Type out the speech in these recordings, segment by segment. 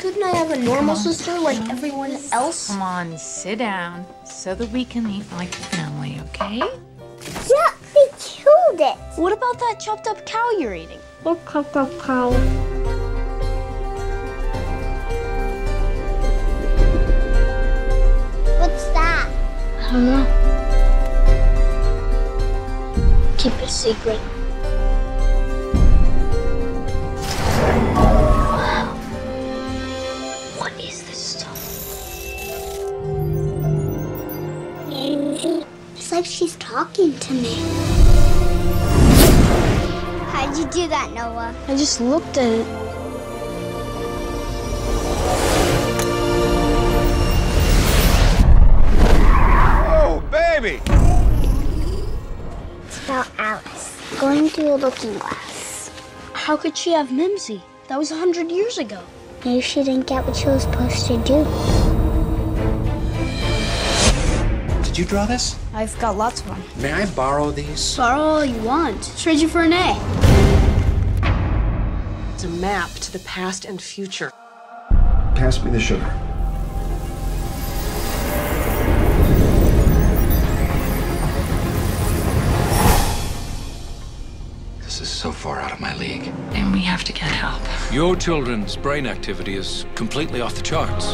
couldn't I have a normal sister like everyone else? Come on, sit down so that we can eat like a family, okay? Yeah, they killed it. What about that chopped up cow you're eating? What chopped up cow? What's that? I don't know. Keep it a secret. Wow. What is this stuff? It's like she's talking to me. How'd you do that, Noah? I just looked at it. Oh, baby! It's about Alice going through a looking glass. How could she have Mimzy? That was 100 years ago. Maybe she didn't get what she was supposed to do. Did you draw this? I've got lots of them. May I borrow these? Borrow all you want. Trade you for an A. It's a map to the past and future. Pass me the sugar. This is so far out of my league. And we have to get help. Your children's brain activity is completely off the charts.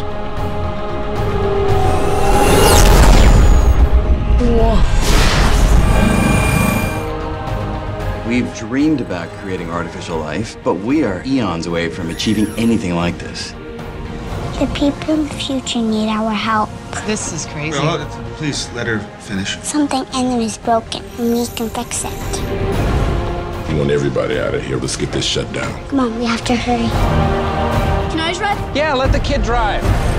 We've dreamed about creating artificial life, but we are eons away from achieving anything like this. The people in the future need our help. This is crazy. Well, please let her finish. Something in them is broken, and we can fix it. We want everybody out of here. Let's get this shut down. Come on, we have to hurry. Can I drive? Yeah, let the kid drive.